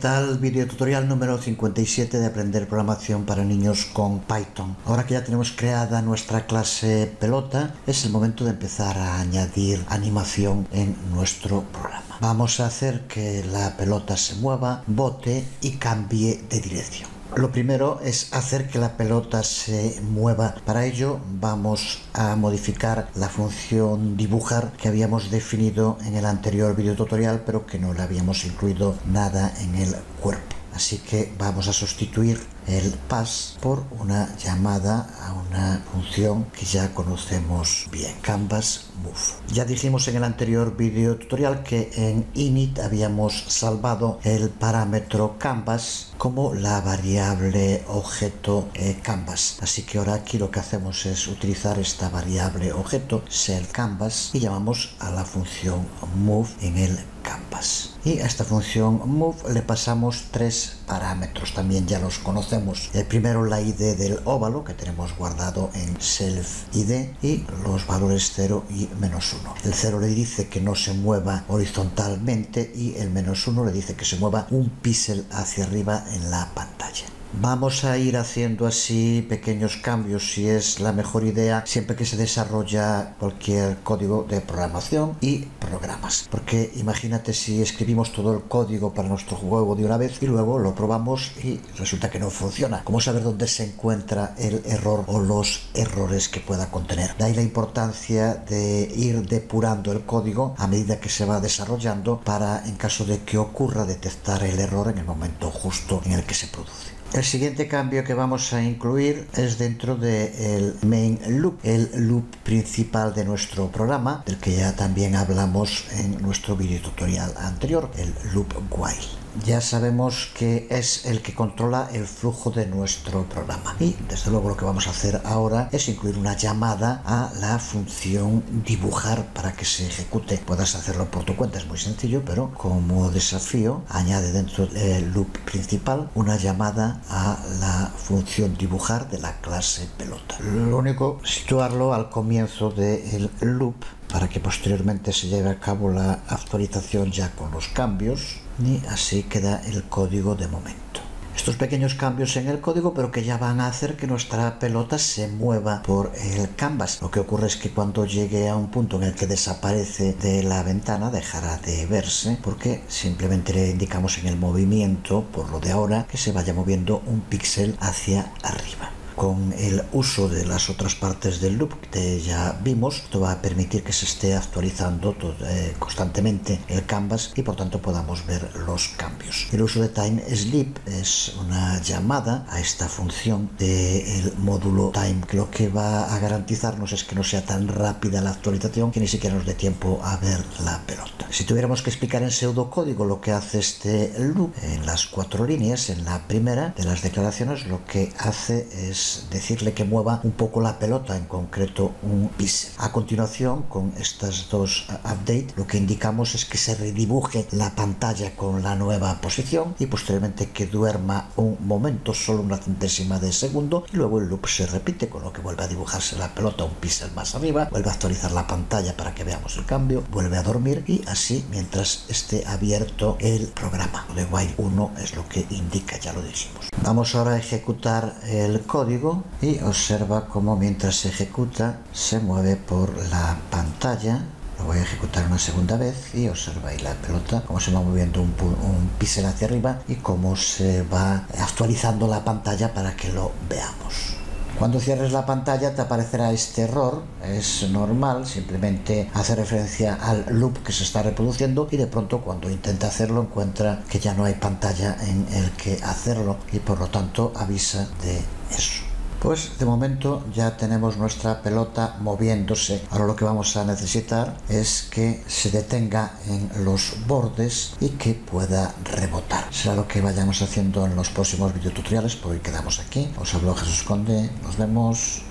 tal? Video tutorial número 57 de aprender programación para niños con Python. Ahora que ya tenemos creada nuestra clase pelota, es el momento de empezar a añadir animación en nuestro programa. Vamos a hacer que la pelota se mueva, bote y cambie de dirección. Lo primero es hacer que la pelota se mueva. Para ello vamos a modificar la función dibujar que habíamos definido en el anterior video tutorial, pero que no le habíamos incluido nada en el cuerpo. Así que vamos a sustituir el pass por una llamada a una función que ya conocemos bien, canvas move. Ya dijimos en el anterior video tutorial que en init habíamos salvado el parámetro canvas como la variable objeto canvas. Así que ahora aquí lo que hacemos es utilizar esta variable objeto selCanvas y llamamos a la función move en el canvas. Y a esta función move le pasamos tres parámetros, también ya los conocemos. El primero, la id del óvalo que tenemos guardado en self_id y los valores 0 y -1. El 0 le dice que no se mueva horizontalmente y el -1 le dice que se mueva un píxel hacia arriba en la pantalla. Vamos a ir haciendo así pequeños cambios si es la mejor idea siempre que se desarrolla cualquier código de programación y programas. Porque imagínate si escribimos todo el código para nuestro juego de una vez y luego lo probamos y resulta que no funciona. ¿Cómo saber dónde se encuentra el error o los errores que pueda contener? De ahí la importancia de ir depurando el código a medida que se va desarrollando para, en caso de que ocurra, detectar el error en el momento justo en el que se produce. El siguiente cambio que vamos a incluir es dentro del main loop, el loop principal de nuestro programa, del que ya también hablamos en nuestro video tutorial anterior, el loop while. Ya sabemos que es el que controla el flujo de nuestro programa y desde luego lo que vamos a hacer ahora es incluir una llamada a la función dibujar para que se ejecute. Puedes hacerlo por tu cuenta, es muy sencillo, pero como desafío añade dentro del loop principal una llamada a la función dibujar de la clase pelota. Lo único, situarlo al comienzo del loop para que posteriormente se lleve a cabo la actualización ya con los cambios, y así queda el código de momento. Estos pequeños cambios en el código, pero que ya van a hacer que nuestra pelota se mueva por el canvas. Lo que ocurre es que cuando llegue a un punto en el que desaparece de la ventana dejará de verse, porque simplemente le indicamos en el movimiento, por lo de ahora, que se vaya moviendo un píxel hacia arriba. Con el uso de las otras partes del loop que ya vimos, esto va a permitir que se esté actualizando constantemente el canvas y por tanto podamos ver los cambios. El uso de TimeSleep es una llamada a esta función del módulo time, que lo que va a garantizarnos es que no sea tan rápida la actualización que ni siquiera nos dé tiempo a ver la pelota. Si tuviéramos que explicar en pseudocódigo lo que hace este loop, en las 4 líneas, en la primera de las declaraciones lo que hace es decirle que mueva un poco la pelota, en concreto un píxel. A continuación, con estas dos updates, lo que indicamos es que se redibuje la pantalla con la nueva posición y posteriormente que duerma un momento, solo una centésima de segundo, y luego el loop se repite, con lo que vuelve a dibujarse la pelota un píxel más arriba, vuelve a actualizar la pantalla para que veamos el cambio, vuelve a dormir y así mientras esté abierto el programa. Lo de while 1 es lo que indica, ya lo dijimos. Vamos ahora a ejecutar el código y observa cómo mientras se ejecuta se mueve por la pantalla. Lo voy a ejecutar una segunda vez y observa ahí la pelota, cómo se va moviendo un píxel hacia arriba y cómo se va actualizando la pantalla para que lo veamos. Cuando cierres la pantalla te aparecerá este error, es normal, simplemente hace referencia al loop que se está reproduciendo y de pronto cuando intenta hacerlo encuentra que ya no hay pantalla en el que hacerlo y por lo tanto avisa de eso. Pues de momento ya tenemos nuestra pelota moviéndose. Ahora lo que vamos a necesitar es que se detenga en los bordes y que pueda rebotar. Será lo que vayamos haciendo en los próximos videotutoriales. Por hoy quedamos aquí. Os habló Jesús Conde. Nos vemos.